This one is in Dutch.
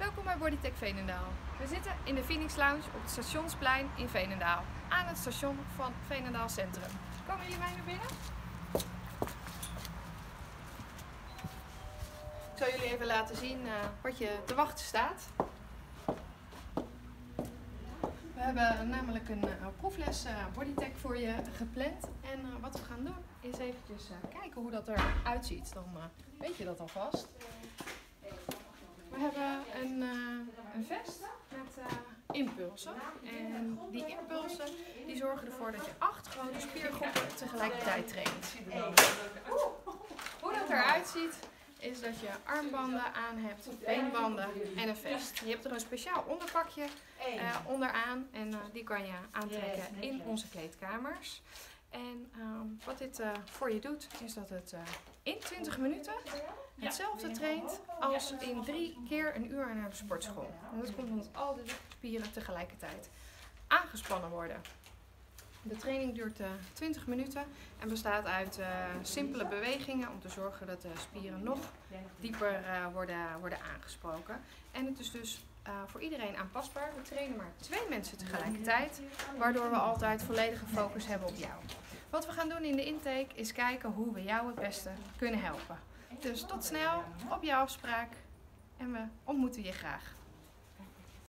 Welkom bij Bodytech Veenendaal. We zitten in de Phoenix Lounge op het Stationsplein in Veenendaal, aan het station van Veenendaal Centrum. Komen jullie mij naar binnen? Ik zal jullie even laten zien wat je te wachten staat. We hebben namelijk een proefles Bodytech voor je gepland. En wat we gaan doen is eventjes kijken hoe dat eruit ziet. Dan weet je dat alvast. We hebben een vest met impulsen. En die impulsen die zorgen ervoor dat je 8 grote spiergroepen tegelijkertijd traint. Hoe dat eruit ziet is dat je armbanden aan hebt, beenbanden en een vest. Je hebt er een speciaal onderpakje onderaan en die kan je aantrekken in onze kleedkamers. En wat dit voor je doet is dat het in 20 minuten hetzelfde traint als in 3 keer een uur naar de sportschool. En dat komt omdat al de spieren tegelijkertijd aangespannen worden. De training duurt 20 minuten en bestaat uit simpele bewegingen om te zorgen dat de spieren nog dieper worden aangesproken. En het is dus voor iedereen aanpasbaar. We trainen maar 2 mensen tegelijkertijd, waardoor we altijd volledige focus hebben op jou. Wat we gaan doen in de intake is kijken hoe we jou het beste kunnen helpen. Dus tot snel, op jouw afspraak en we ontmoeten je graag.